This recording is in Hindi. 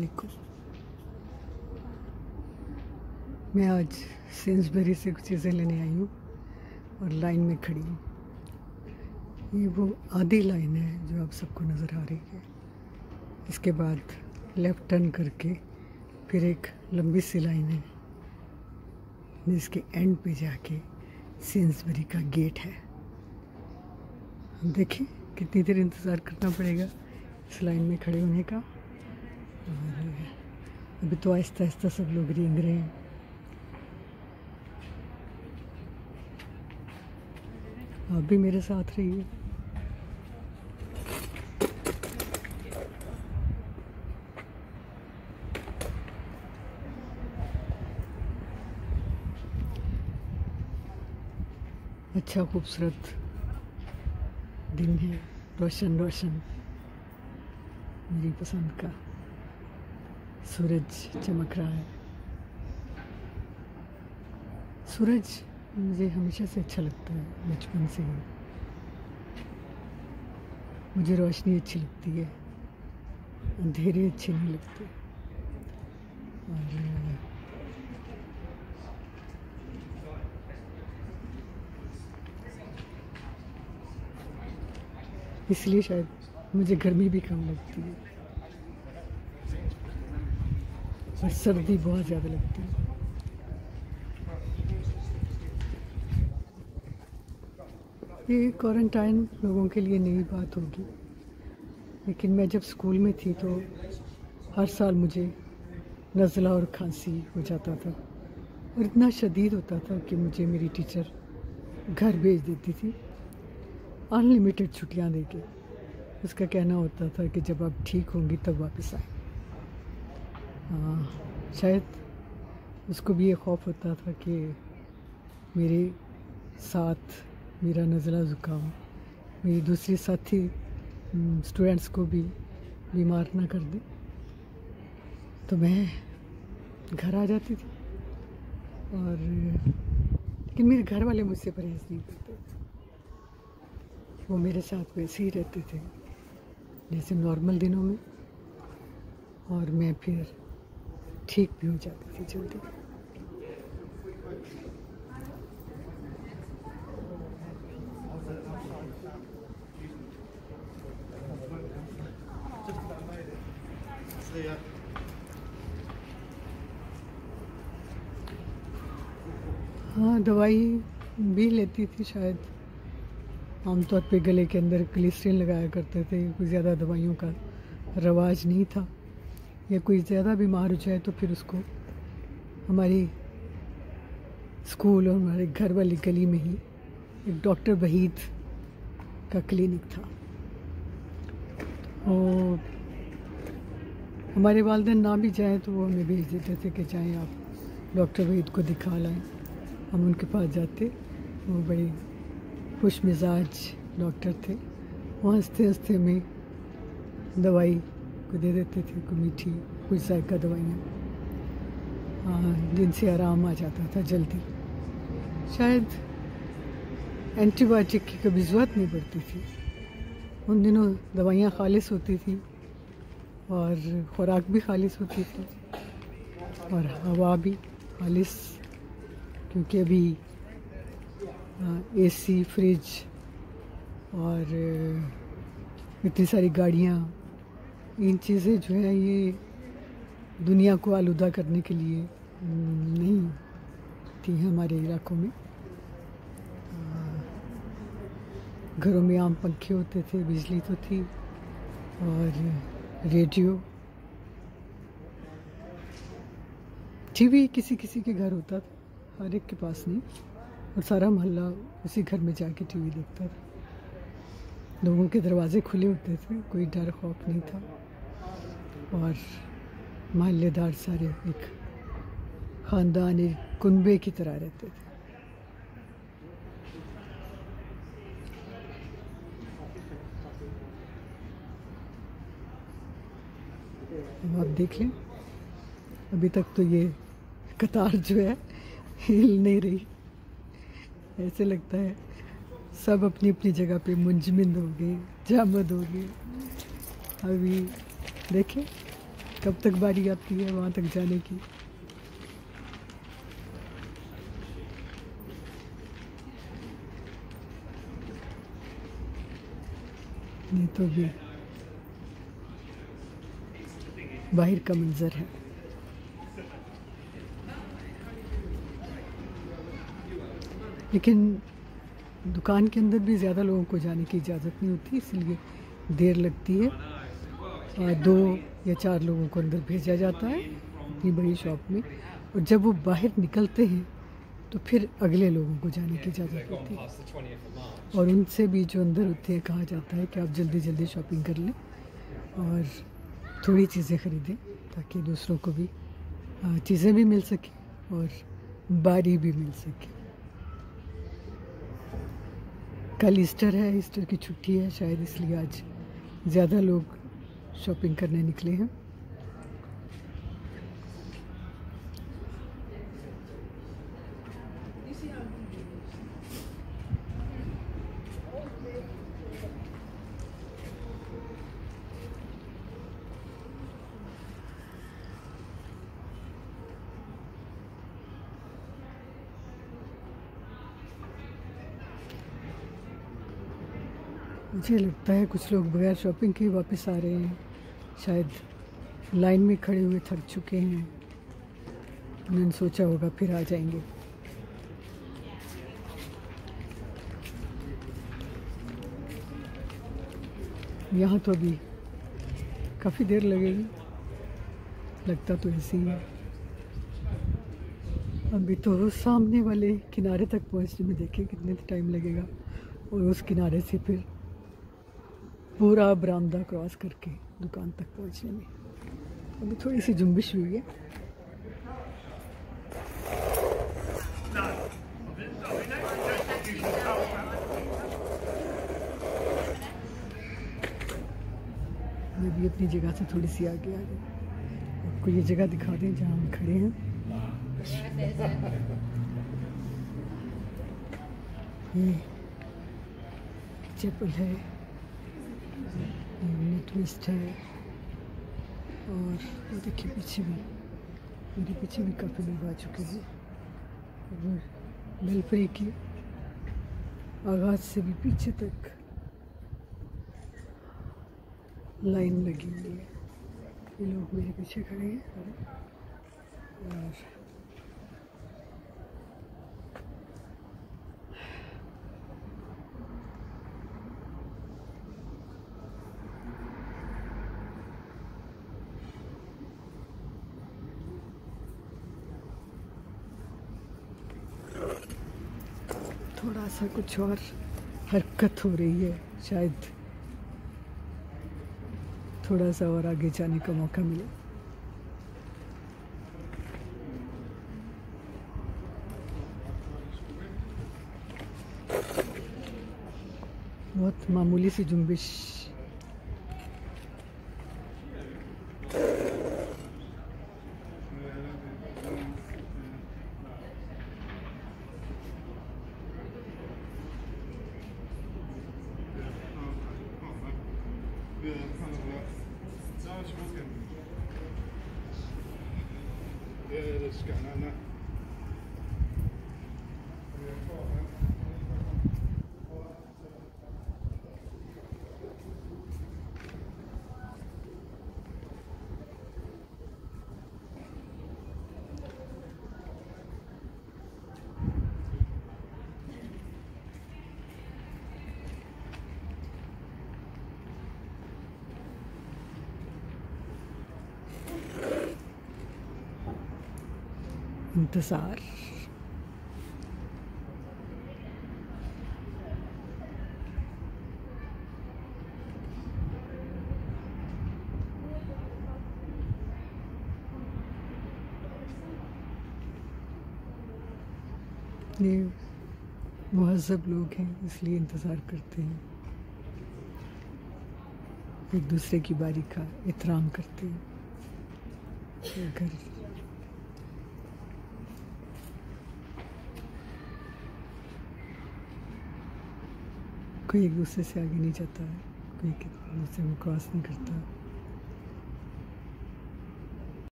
देखो, मैं आज सेंसबरी से कुछ चीज़ें लेने आई हूँ और लाइन में खड़ी हूँ। ये वो आधी लाइन है जो आप सबको नज़र आ रही है। इसके बाद लेफ़्ट टर्न करके फिर एक लंबी सी लाइन है जिसके एंड पे जाके सेंसबरी का गेट है। देखिए कितनी देर इंतज़ार करना पड़ेगा इस लाइन में खड़े होने का। और अभी तो आहिस्ता आहिस्ता सब लोग रेंग रहे हैं। आप भी मेरे साथ रहिए। अच्छा खूबसूरत दिन है, रोशन रोशन मेरी पसंद का सूरज चमक रहा है। सूरज मुझे हमेशा से अच्छा लगता है, बचपन से ही मुझे रोशनी अच्छी लगती है, अंधेरे अच्छे नहीं लगते। और इसलिए शायद मुझे गर्मी भी कम लगती है और सर्दी बहुत ज़्यादा लगती है। ये क्वारंटाइन लोगों के लिए नई बात होगी, लेकिन मैं जब स्कूल में थी तो हर साल मुझे नज़ला और खांसी हो जाता था और इतना शदीद होता था कि मुझे मेरी टीचर घर भेज देती थी अनलिमिटेड छुट्टियां देके। उसका कहना होता था कि जब आप ठीक होंगी तब वापस आए। शायद उसको भी ये खौफ होता था कि मेरे साथ मेरा नज़ला ज़ुकाम मेरी दूसरी साथी स्टूडेंट्स को भी बीमार ना कर दे, तो मैं घर आ जाती थी। और लेकिन मेरे घर वाले मुझसे परहेज़ नहीं करते थे। वो मेरे साथ वैसे ही रहते थे जैसे नॉर्मल दिनों में, और मैं फिर ठीक भी हो जाती थी जल्दी। हाँ, दवाई भी लेती थी शायद। आमतौर पे गले के अंदर ग्लिसरीन लगाया करते थे। कोई ज़्यादा दवाइयों का रवाज नहीं था, या कोई ज़्यादा बीमार हो जाए तो फिर उसको हमारी स्कूल और हमारे घर वाली गली में ही एक डॉक्टर वहीद का क्लिनिक था। और हमारे वालिदैन ना भी जाएं तो वो हमें भेज देते थे कि जाएं आप डॉक्टर वहीद को दिखा लाएं। हम उनके पास जाते, वो बड़े खुश मिजाज डॉक्टर थे। वो हंसते हंसते हमें दवाई को दे देते थे, कोई मीठी कोई जायका दवाइयाँ, जिनसे आराम आ जाता था जल्दी। शायद एंटीबायोटिक की कभी ज़रूरत नहीं पड़ती थी। उन दिनों दवाइयाँ खालिस होती थी और खुराक भी खालिस होती थी और हवा भी खालिस, क्योंकि अभी एसी, फ्रिज और इतनी सारी गाड़ियाँ, इन चीज़ें जो है ये दुनिया को आलूदा करने के लिए नहीं थी हमारे इलाकों में। घरों में आम पंखे होते थे, बिजली तो थी, और रेडियो, टीवी किसी किसी के घर होता था, हर एक के पास नहीं, और सारा मोहल्ला उसी घर में जाके टीवी देखता था। लोगों के दरवाजे खुले होते थे, कोई डर खौफ नहीं था, और मोहल्लेदार सारे एक ख़ानदान, एक कुनबे की तरह रहते थे। अब आप देख लें, अभी तक तो ये कतार जो है हिल नहीं रही। ऐसे लगता है सब अपनी अपनी जगह पे मुंजमद हो गए, जामद हो गए। अभी देखें कब तक बारी आती है वहाँ तक जाने की। नहीं तो भी बाहर का मंजर है। लेकिन दुकान के अंदर भी ज़्यादा लोगों को जाने की इजाज़त नहीं होती, इसलिए देर लगती है। 2 या 4 लोगों को अंदर भेजा जाता है इतनी बड़ी शॉप में, और जब वो बाहर निकलते हैं तो फिर अगले लोगों को जाने की इजाज़त होती है। और उनसे भी जो अंदर होते हैं कहा जाता है कि आप जल्दी जल्दी शॉपिंग कर लें और थोड़ी चीज़ें ख़रीदें ताकि दूसरों को भी चीज़ें भी मिल सकें और बारी भी मिल सके। कल ईस्टर है, ईस्टर की छुट्टी है शायद, इसलिए आज ज़्यादा लोग शॉपिंग करने निकले हैं। मुझे लगता है कुछ लोग बगैर शॉपिंग के वापस आ रहे हैं, शायद लाइन में खड़े हुए थक चुके हैं। उन्होंने सोचा होगा फिर आ जाएंगे। यहाँ तो अभी काफ़ी देर लगेगी, लगता तो ऐसे ही है। अभी तो सामने वाले किनारे तक पहुँचने में देखिए कितने टाइम लगेगा, और उस किनारे से फिर पूरा बरामदा क्रॉस करके दुकान तक पहुंचने में अभी थोड़ी सी जुम्बिश हुई है। मैं भी अपनी जगह से थोड़ी सी आगे आ गई। आपको ये जगह दिखा दें जहाँ हम खड़े हैं। ये चैपल है, ट्विस्ट है, और देखिए पीछे भी, मेरे पीछे भी काफ़ी लोग आ चुके हैं। बेलपरी की आगाज से भी पीछे तक लाइन लगी हुई है। ये लोग मेरे पीछे खड़े हैं और थोड़ा सा कुछ और हरकत हो रही है, शायद थोड़ा सा और आगे जाने का मौका मिले। बहुत मामूली सी जुम्बिश। इंतज़ार। ये महज़ब लोग हैं इसलिए इंतज़ार करते हैं, एक दूसरे की बारी का एहतराम करते हैं। अगर कोई एक दूसरे से आगे नहीं जाता है, कोई एक दूसरे को क्रॉस नहीं करता।